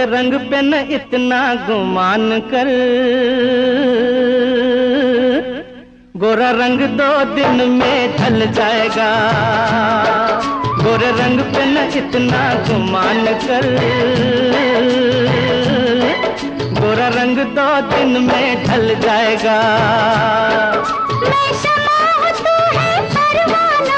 गोरे रंग पे न इतना गुमान कर, गोरा रंग 2 दिन में ढल जाएगा। गोरे रंग पे न इतना गुमान कर, गोरा रंग 2 दिन में ढल जाएगा। मैं शमा हूँ तू है परवाना,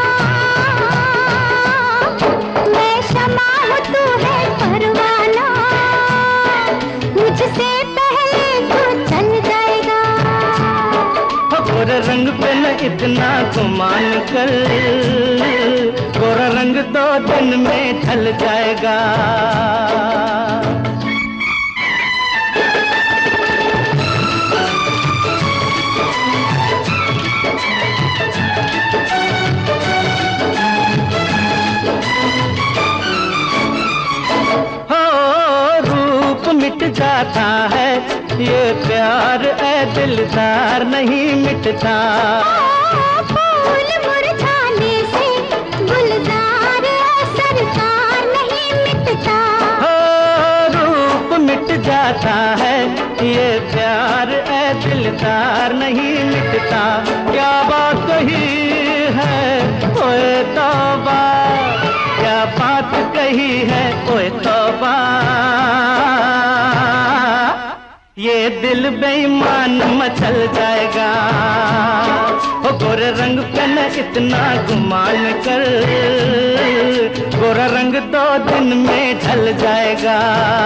मैं शमा हूँ तू है परवाना, मुझसे पहले तू चल जाएगा। गोरे रंग पे न इतना गुमान कर, गोरा रंग 2 दिन में ढल जाएगा। मिट जाता है ये प्यार ऐ दिलदार नहीं मिटता। फूल मुरझाने से गुलजार ऐ सरकार नहीं मिटता। रूप मिट जाता है ये प्यार ऐ दिलदार नहीं मिटता। क्या बात कही है ओए तौबा, क्या बात कही है ओए तौबा, ये दिल बेईमान मचल जाएगा। ओ गोरे रंग पे न इतना गुमान कर, गोरा रंग 2 दिन में ढल जाएगा।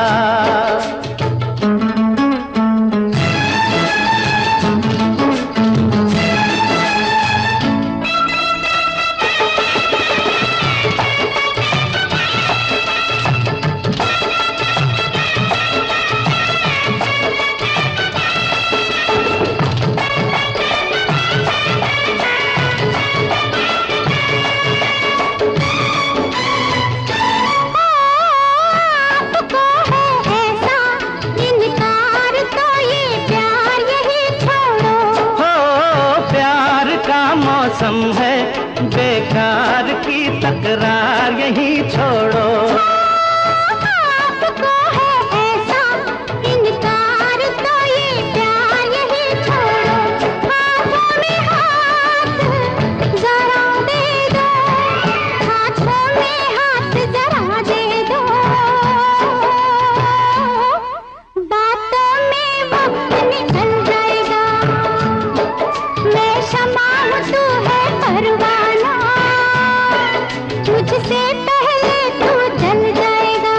मौसम है बेकार की तकरार यही छोड़ो। आपको है ऐसा इनकार तो ये प्यार यही छोड़ो। हाथों में हाथ जरा दे दो, हाथों में हाथ जरा दे दो, बातों में वक्त निकल जाएगा। मैं शमा हूँ तू है परवाना, मुझसे पहले तू जल जाएगा।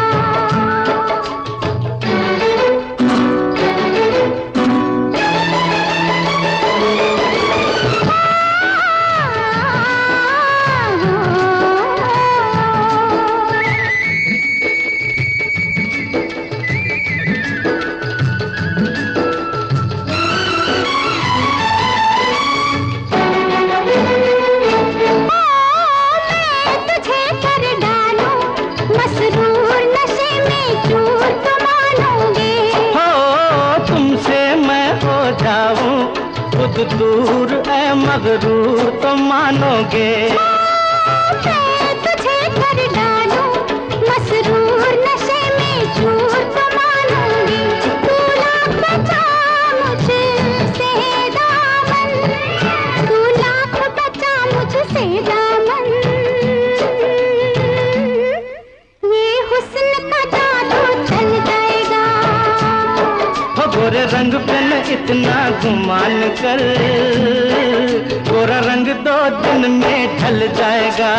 खुद दूर ऐ मगरूर तो मानोगे। मैं तुझे कर डालूं मसरूर नशे में चूर तो मानोगे। तू लाख बचा मुझसे दामन, तू लाख बचा मुझसे दामन, ये हुस्न का जादू चल जाएगा। गोरे रंग पे न इतना गुमान कर, गोरा रंग 2 दिन में ढल जाएगा।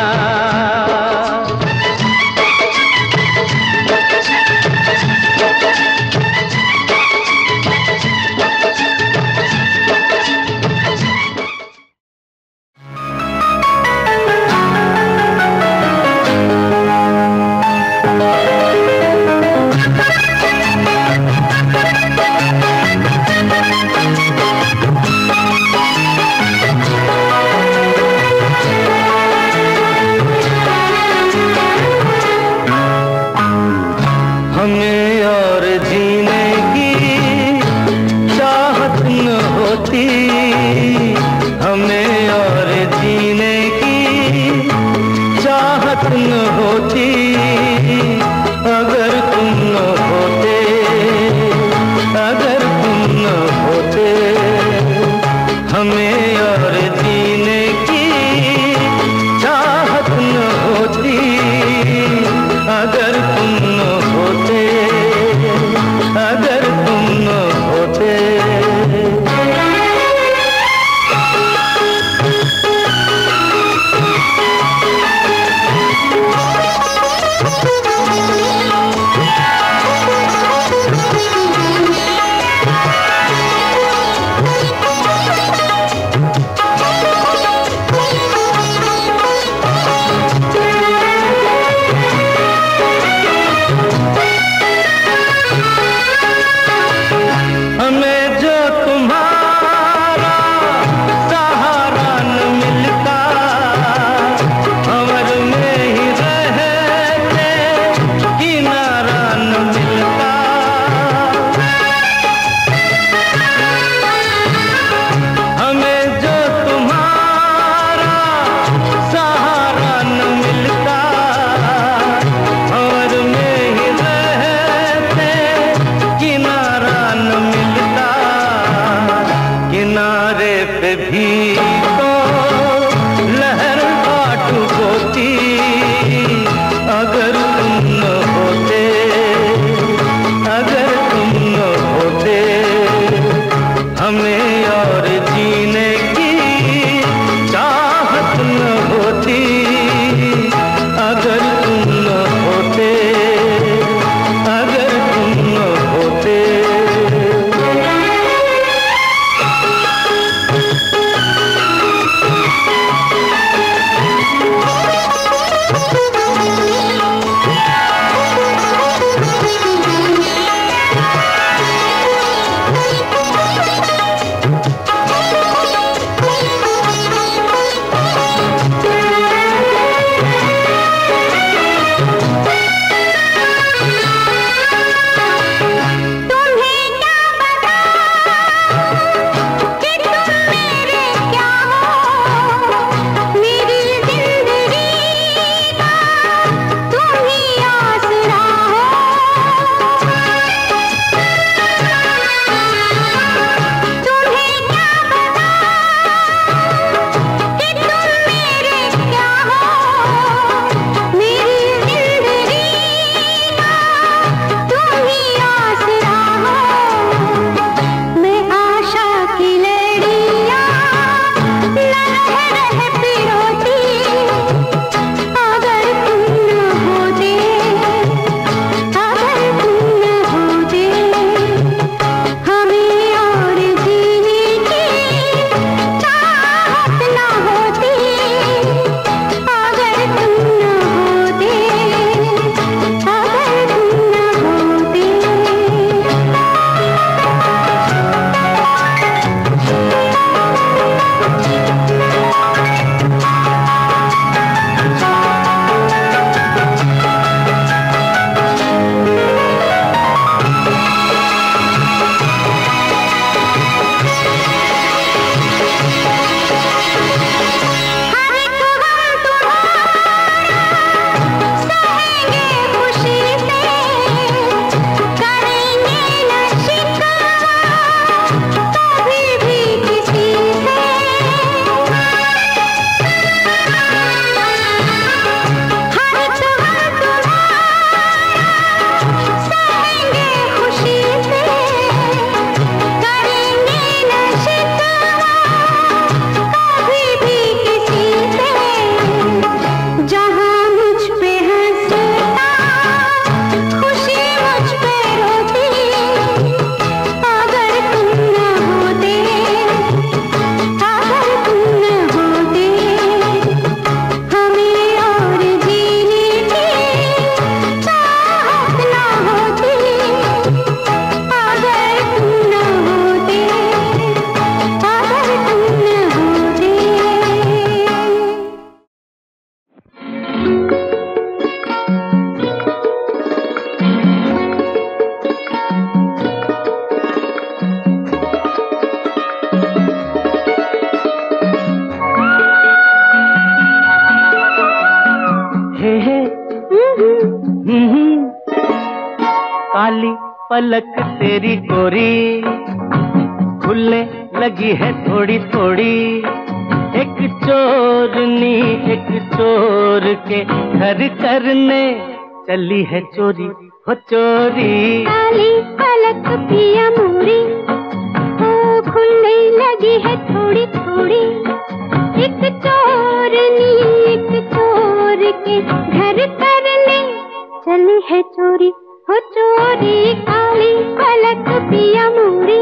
पलक तेरी गोरी खुलने लगी है थोड़ी थोड़ी। एक चोरनी एक चोर के घर करने चली है चोरी हो चोरी। काली पलक पिया मोरी ओ खुलने लगी है थोड़ी थोड़ी। एक चोरनी एक चोर के घर करने चली है चोरी हो चोरी। काली पलक पिया मोरी।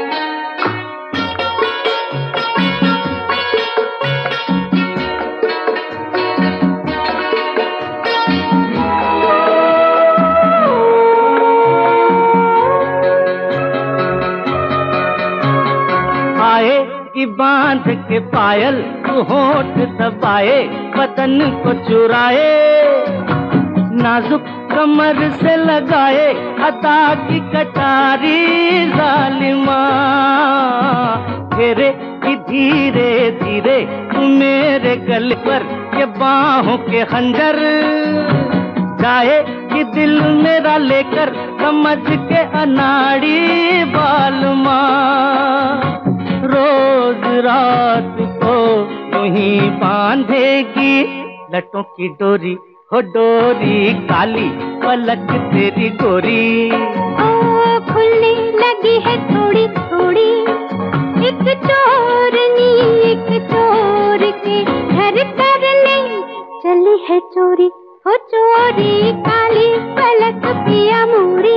की बांध के पायल तू होठ दबाए बदन को चुराए। नाजुक कमर से लगाए अदा की कटारी जालिमा। घेरे की धीरे धीरे तू मेरे गले पर के बाहों के खंजर। जाए कि दिल मेरा लेकर समझ के अनाड़ी बालमा। रोज रात को यूं बांधेगी लटों की डोरी हो डोरी। काली पलक तेरी गोरी ओ खुलने लगी है थोड़ी थोड़ी। एक चोरनी एक चोर के घर करने चली है चोरी हो चोरी। काली पलक पिया मोरी।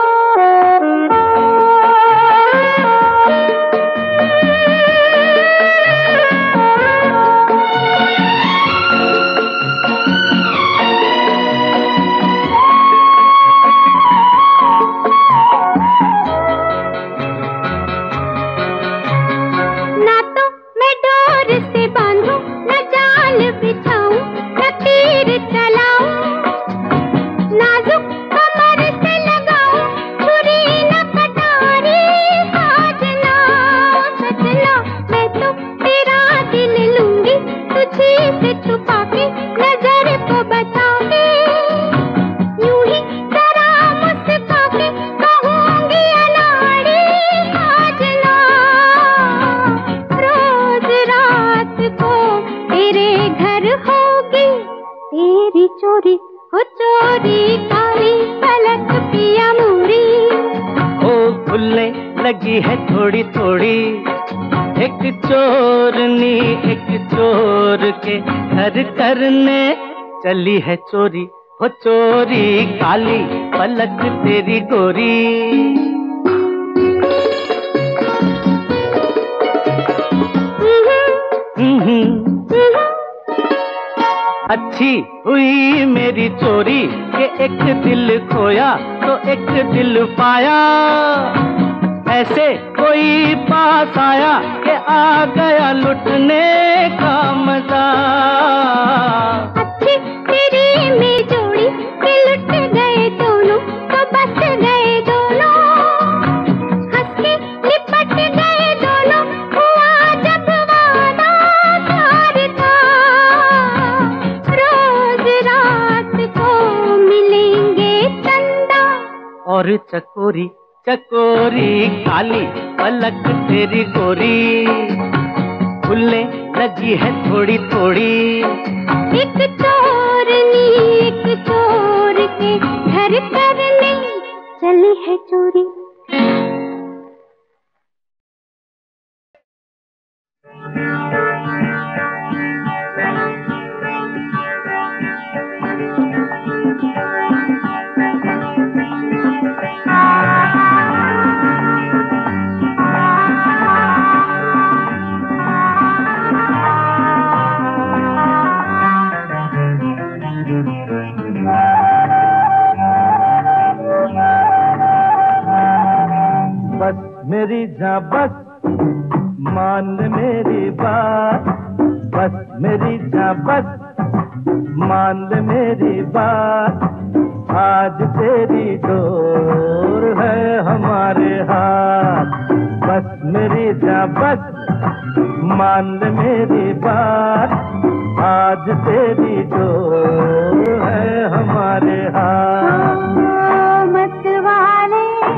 चोरी हो चोरी काली पलक पिया मोरी। ओ खुलने लगी है थोड़ी थोड़ी। एक चोरनी एक चोर के घर करने चली है चोरी हो चोरी। काली पलक तेरी गोरी। अच्छी हुई मेरी चोरी के एक दिल खोया तो एक दिल पाया। ऐसे कोई पास आया कि आ गया लुटने का मजा। अच्छी तेरी में जोड़ी के लुट गए दोनों तो बस गए दोनों। हंस के लिपट गए दोनों हुआ जब वादा प्यार था। रोज रात को मिलेंगे चंदा और चकोरी चकोरी। काली पलक तेरी गोरी खुलने लगी है थोड़ी थोड़ी। एक चोरनी एक चोर के घर करने चली है चोरी। मेरी जान बस मान मेरी बात। बस मेरी जान बस मान मेरी बात। आज तेरी डोर है हमारे हाथ। बस मेरी जान बस मान मेरी बात। आज तेरी डोर है हमारे हाथ। मत वाले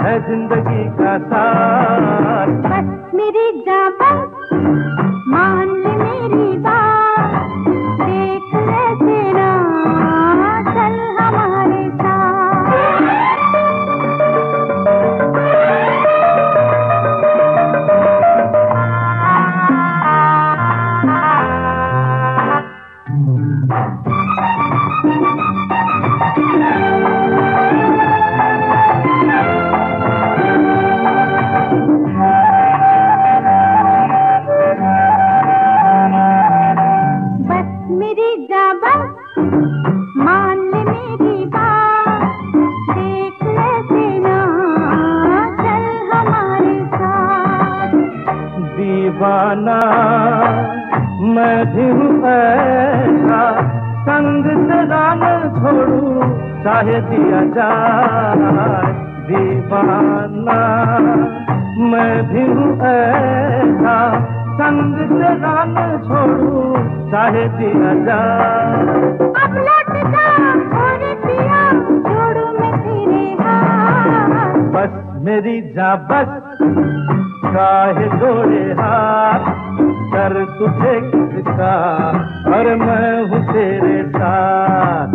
है जिंदगी का सार। बस मेरी जान मान ले मेरी बात, देख ले तेरा चल हमारे दीवाना मैं भी हूँ ऐसा, संग तेरा न छोड़ूं चाहे दिया जाए। दीवाना मैं भी हूँ ऐसा, संग तेरा न छोड़ूं चाहे दिया जाए। अब लौट जा और पिया छोड़ूं मैं तेरे हाथ। बस मेरी जा बस काहे जोड़े हाथ, कर तुझे किसका और मैं हूँ तेरे साथ।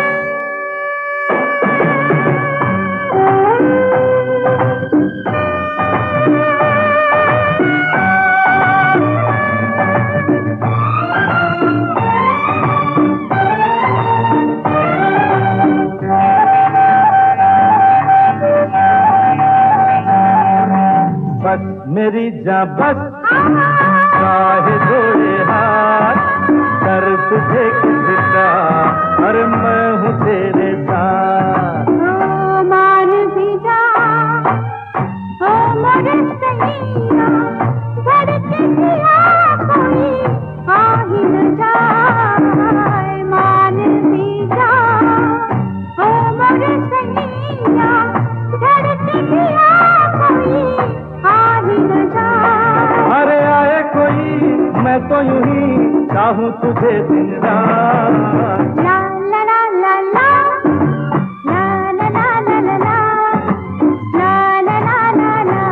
बस मेरी जा बस काहे जोड़े हाथ, कर तुझे किसका और मैं हूँ तेरे साथ। ओ मान भी जा ओ मोरे सैया, धड़के दिया कोई आ ही न जाए। मान भी जा ओ मोरे सैया, धड़के दिया कोई आ ही न जाए। अरे आए कोई मैं तो यूं ही चाहूँ तुझे दिन रात। ला ला ला ला ला ला ला ला ला ला ला ला ला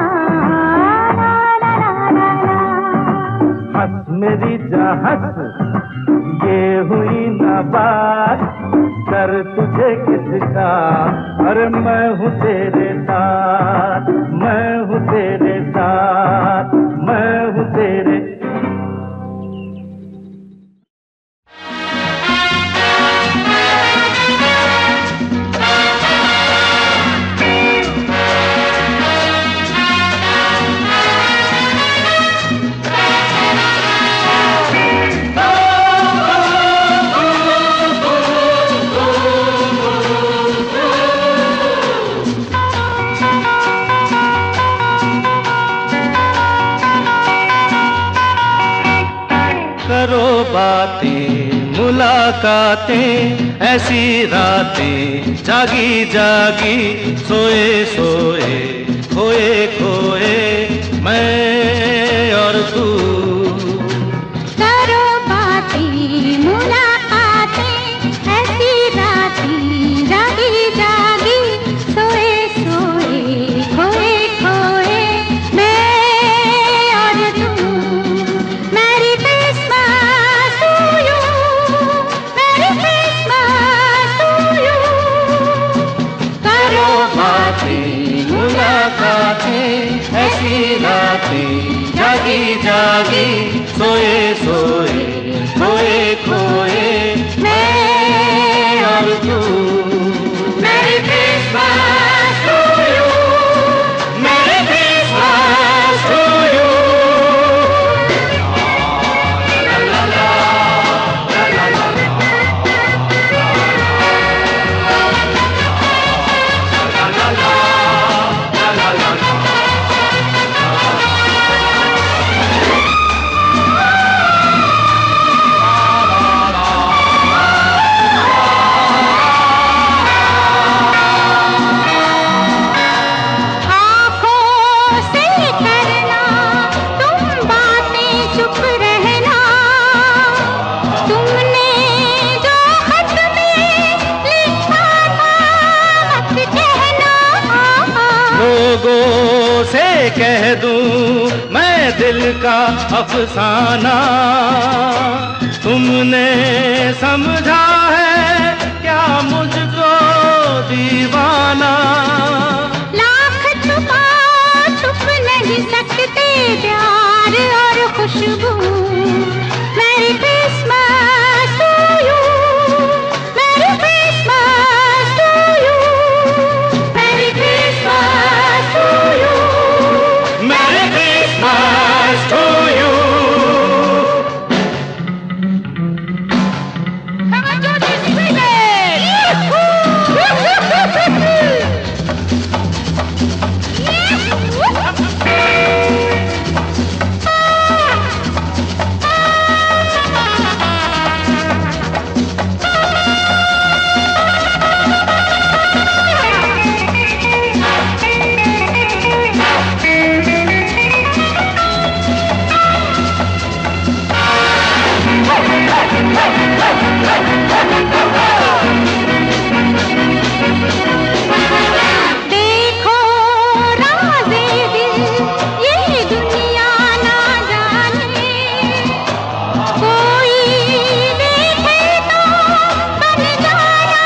ला ला ला। हंस मेरी जा हंस, ये हुई ना बात, कर तुझे किसका और मैं हूँ तेरे साथ। मैं हूँ तेरे साथ, मैं हूँ तेरे। करो बातें मुलाकातें ऐसी रातें, जागी जागी सोए सोए खोए खोए मैं और तू। करो बातें मुलाकातें ऐसी रातें, जागी जागी सोए सोए खोए खोए मैं और तू। Merry Christmas to you, merry Christmas to you. करो बातें मुलाकातें ऐसी रातें, जागी जागी सोए सोए खोए खोए मैं और तू। मेरी क्रिसमस टू यू, मेरी क्रिसमस टू यू। लोगों से कह दूं मैं दिल का अफसाना, तुमने समझा है क्या मुझको दीवाना। लाख छुपा छुप नहीं सकते प्यार और खुशबू। मेरी क्रिसमस टू यू, मेरी क्रिसमस टू यू, मेरी क्रिसमस टू यू, मेरी Christmas to you. Come on, Georgie, sing it! देखो राज़े दिल ये दुनिया ना जाने, कोई देखे तो बन जाना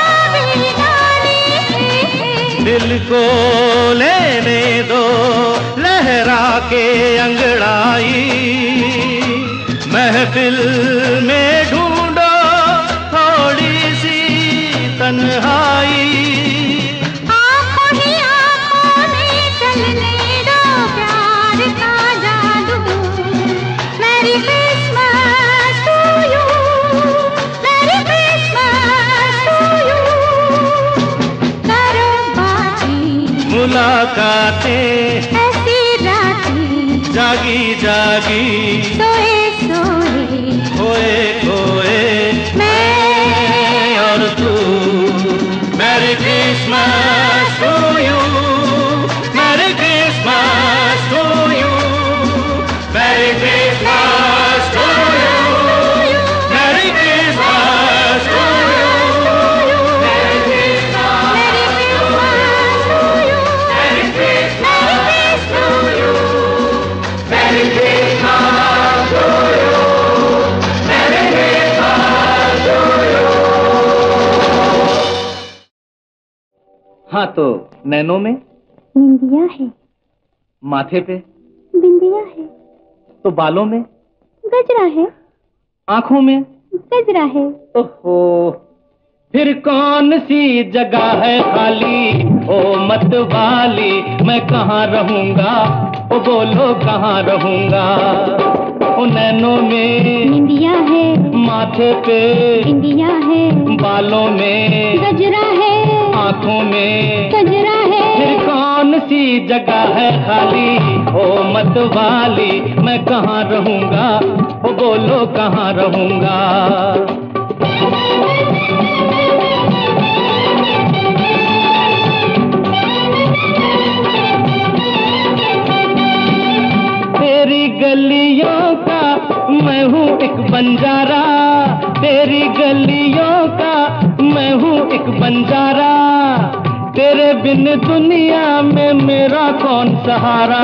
बेगाने। दिल को लेने दो लहरा के अंगड़ाई, महफिल में ढूंढो थोड़ी सी तन्हाई। आँखों ही आँखों में चलने दो प्यार का जादू। मेरी क्रिसमस टू यू, मेरी क्रिसमस टू यू। करो बातें मुलाकातें ऐसी रातें, जागी जागी सोए सोए खोए खोए मैं और तू। Merry Christmas to you, merry Christmas to you, merry Christmas to you, merry Christmas to you, merry Christmas, मेरी Christmas to you, merry Christmas to you. Merry Christmas to you, merry Christmas to you. हाँ तो नैनों में, निंदिया है, माथे पे, बिंदिया है, तो बालों में, गजरा है, आंखों में, गजरा है। ओहो फिर कौन सी जगह है खाली, ओ मत वाली मैं कहाँ रहूंगा, ओ बोलो कहाँ रहूंगा। ओ नैनों में निंदिया है, माथे पे, बिंदिया है, बालों में, गजरा है, आंखों में, गजरा है। फिर कौन सी जगह है खाली, ओ मत वाली मैं कहाँ रहूंगा, ओ बोलो कहाँ रहूंगा। तेरी गलियों का मैं हूँ एक बंजारा, तेरी गलियों का मैं हूँ एक बंजारा, तेरे बिन दुनिया में मेरा कौन सहारा।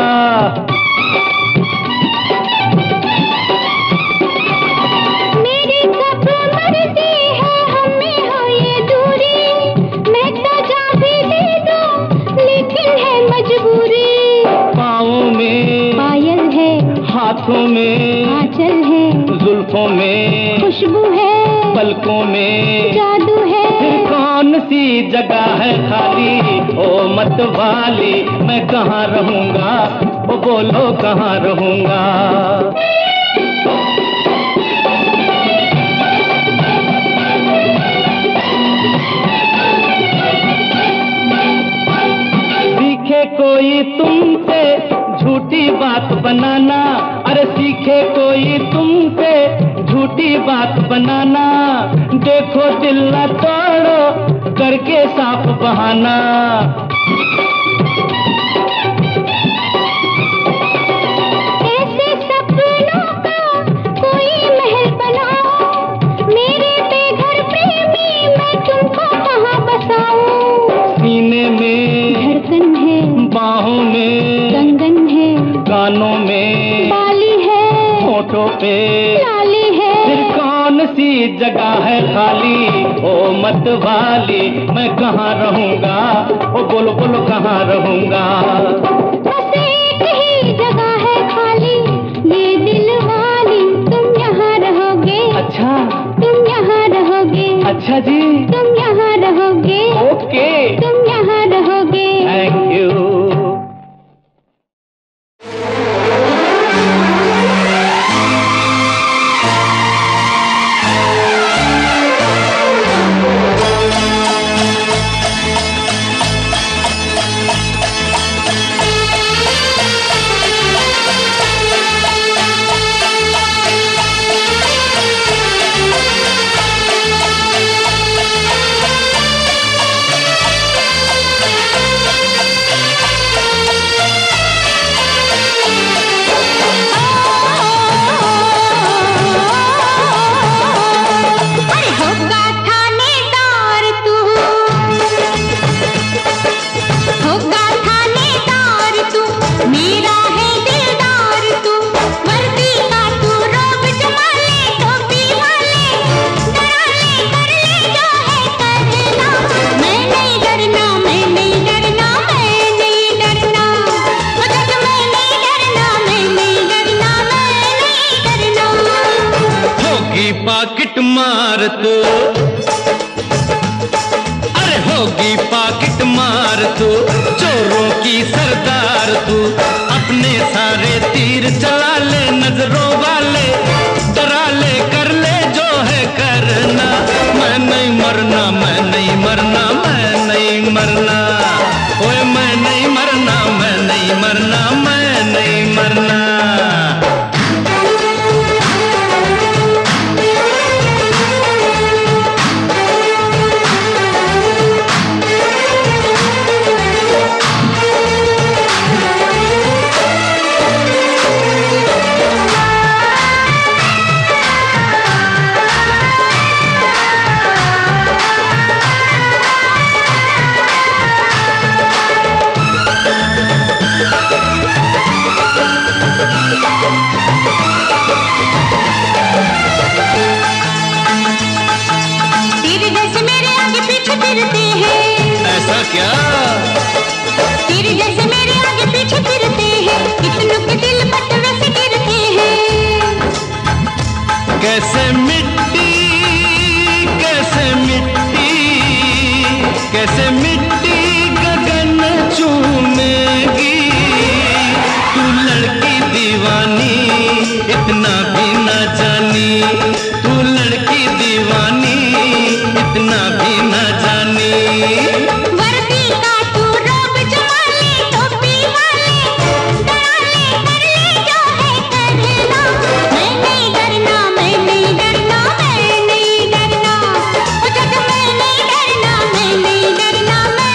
मेरी कब मर्जी है हमें हो ये दूरी, मैं तो जा भी दे दूं लेकिन है मजबूरी। पाँवों में पायल है, हाथों में आंचल है, जुल्फों में खुशबू है, पलकों में जादू है। फिर कौन सी जगह है खाली, ओ मत वाली मैं कहाँ रहूंगा, ओ बोलो कहाँ रहूंगा। सीखे कोई तुमसे झूठी बात बनाना, अरे सीखे कोई तुमसे झूठी बात बनाना, देखो दिल न तोड़ो करके साफ बहाना। ऐसे सपनों का कोई महल बनाओ, मेरे बेघर प्रेमी मैं तुमको कहाँ बसाऊं। सीने में धड़कन है, बाहों में कंगन है, कानों में बाली है, होठों पे लाली है। फिर कौन सी जगह है खाली ओ मत वाली, मैं कहाँ रहूँगा ओ बोलो बोलो कहाँ रहूँगा। बस एक ही जगह है खाली, ये दिल वाली, तुम यहाँ रहोगे। अच्छा तुम यहाँ रहोगे। अच्छा जी, तुम यहाँ रहोगे। ओके, तुम यहाँ रहोगे। Thank you. पाकिट मार तू, अरे होगी पाकिट मार तू, चोरों की सरदार तू, अपने सारे तीर चला ले, नजरों वाले डरा ले, कर ले जो है करना, मैं नहीं मरना, मैं नहीं मरना, मैं नहीं मरना, ओए मैं नहीं मरना, मैं नहीं मरना, मैं नहीं मरना। ऐसा क्या? तेरे जैसे मेरे आगे पीछे फिरते हैं, कितनों के दिल पटवे से गिरते हैं। कैसे मिट्टी, कैसे मिट्टी, कैसे मिट्टी गगन चूमेगी, तू लड़की दीवानी इतना भी न जानी, तू लड़की दीवानी इतना भी न जानी। वर्दी का तू रोब जमाले, टोपी वाले डरा ले, कर ले जो है करना, मैं नहीं डरना, मैं नहीं डरना, मैं नहीं डरना, ओ जग मैं नहीं डरना, मैं नहीं डरना, मैं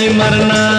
मरना।